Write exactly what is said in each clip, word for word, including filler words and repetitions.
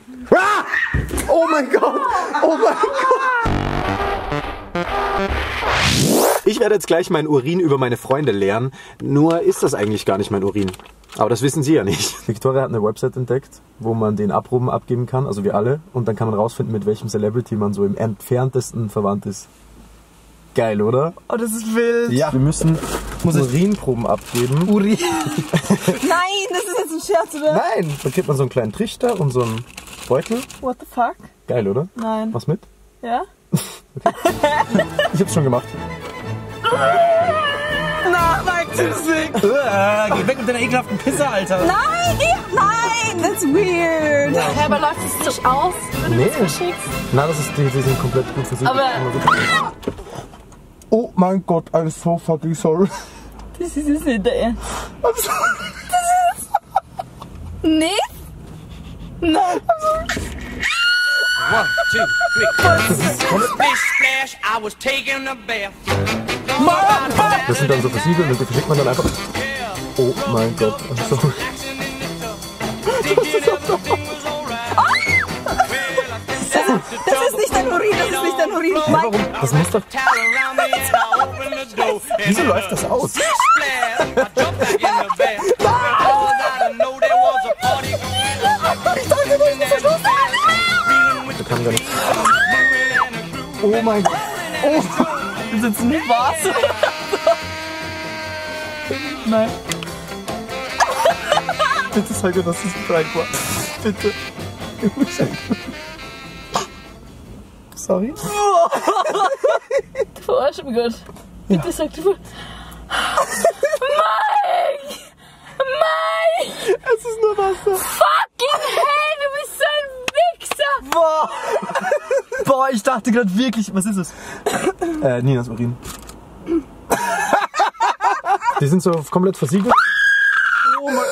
Ah! Oh mein Gott! Oh mein Gott! Ich werde jetzt gleich meinen Urin über meine Freunde leeren. Nur ist das eigentlich gar nicht mein Urin. Aber das wissen Sie ja nicht. Victoria hat eine Website entdeckt, wo man den Abproben abgeben kann, also wir alle. Und dann kann man rausfinden, mit welchem Celebrity man so im entferntesten verwandt ist. Geil, oder? Oh, das ist wild. Ja. Wir müssen Urinproben abgeben. Urin? Nein, das ist jetzt ein Scherz, oder? Nein, da kriegt man so einen kleinen Trichter und so einen Beutel. What the fuck? Geil, oder? Nein. Was mit? Ja? Okay. Ich hab's schon gemacht. Na, mein Tüßig. Uh, geh weg mit deiner ekelhaften Pisse, Alter. Nein, geh, nein, that's weird. Ja, aber läuft es nicht aus, wenn Nee. du das verschickst? Na, das ist, die, die sind komplett gut versiegelt. Aber- Oh mein Gott, I'm so fucking sorry. Das ist es nicht der Ernst. I'm sorry. Nee? Nein. One, two, three. Splish splash, I was taking a bath. Das sind dann so versiegelt und die verschickt man dann einfach. Oh mein Gott, I'm sorry. Das ist nicht dein Urin, das ist nicht dein Urin. Ja, warum? Das muss doch. Wieso läuft das aus? Da kann gar nicht. Oh mein Gott. Oh. Das ist jetzt nicht wahr. Nein. Bitte sag mir, dass es ein Prank war. Bitte. Sorry. Verarsch mich gut. Bitte sag du. Mike! Mike! Es ist nur Wasser. Fucking hell, du bist so ein Wichser! Boah. Boah, ich dachte gerade wirklich, was ist es? Äh, Ninas Urin. Die sind so komplett versiegelt. Oh mein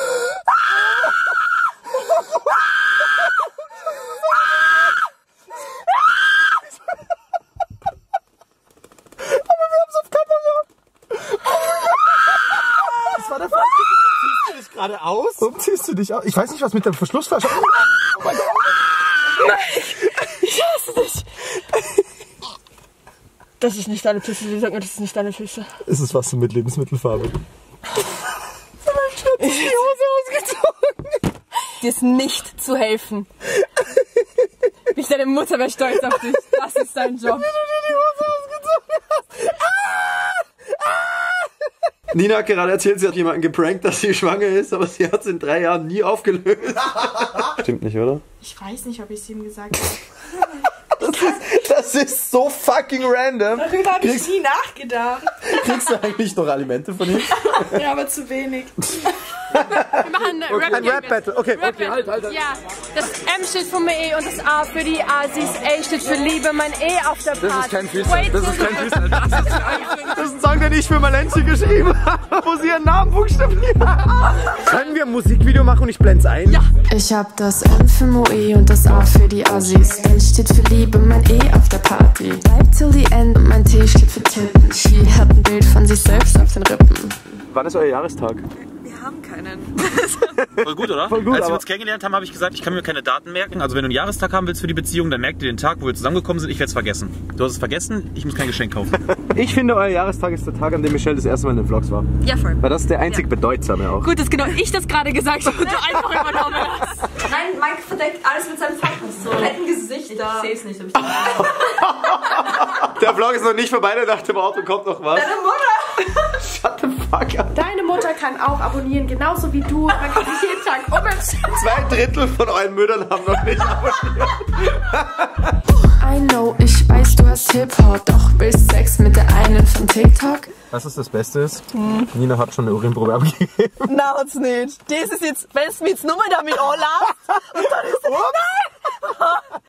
Gerade aus? Warum ziehst du dich aus? Ich weiß nicht, was mit der Verschlussflasche. Oh mein Gott. Ich hasse dich! Das ist nicht deine Pisse, sie sagt mir, das ist nicht deine Pisse. Es ist Wasser mit Lebensmittelfarbe. Ich die Hose ausgezogen. Dir ist nicht zu helfen. Ich, deine Mutter wäre stolz auf dich. Das ist dein Job. Wenn du dir die Hose ausgezogen hast. Ah! Ah! Nina hat gerade erzählt, sie hat jemanden geprankt, dass sie schwanger ist, aber sie hat es in drei Jahren nie aufgelöst. Stimmt nicht, oder? Ich weiß nicht, ob ich es ihm gesagt habe. Das ist, das ist so fucking random. Darüber habe ich nie nachgedacht. Kriegst du eigentlich noch Alimente von ihm? Ja, aber zu wenig. Wir machen ein Rap, Ein Rap-Battle. Okay, Rap okay, halt, halt, halt. Ja, das M steht für mein E und das A für die Asis, A steht für Liebe, mein E auf der Party. Das ist kein Freestyle. Das ist kein Freestyle. Das ist Das ist ein Song, den ich für Malenzi geschrieben habe, wo sie ihren Namen buchstabiert. Können wir ein Musikvideo machen und ich blend's ein? Ja. Ich hab das M für Moe und das A für die Assis. L steht für Liebe, mein E auf der Party. Bleib till the end und mein T steht für Titten. Sie hat ein Bild von sich selbst auf den Rippen. Wann ist euer Jahrestag? Wir haben keinen. Voll gut, oder? Voll gut, Als wir aber- uns kennengelernt haben, habe ich gesagt, ich kann mir keine Daten merken. Also wenn du einen Jahrestag haben willst für die Beziehung, dann merk dir den Tag, wo wir zusammengekommen sind. Ich werde es vergessen. Du hast es vergessen, ich muss kein Geschenk kaufen. Ich finde, euer Jahrestag ist der Tag, an dem Michelle das erste Mal in den Vlogs war. Ja, voll. Weil das ist der einzig bedeutsame auch. Gut, dass genau ich das gerade gesagt habe und du einfach übernommen hast. Nein, Mike verdeckt alles mit seinem Fuck. So. Ein Gesicht da. Ich sehe es nicht. Ob ich Der Vlog ist noch nicht vorbei, nach dem Auto kommt noch was. Deine Mutter! Shut the fuck up. Deine Mutter kann auch abonnieren, genauso wie du. Man kann sich jeden Tag umerziehen. Zwei Drittel von euren Müttern haben noch nicht abonniert. I know, ich weiß, du hast Hip-Hop, doch willst Sex mit der einen von TikTok? Was ist das Beste ist? Hm. Nina hat schon eine Urinprobe abgegeben. Nein, hat's nicht. Das ist jetzt, wenn es mir jetzt nur mal damit anlässt und dann ist es, nein!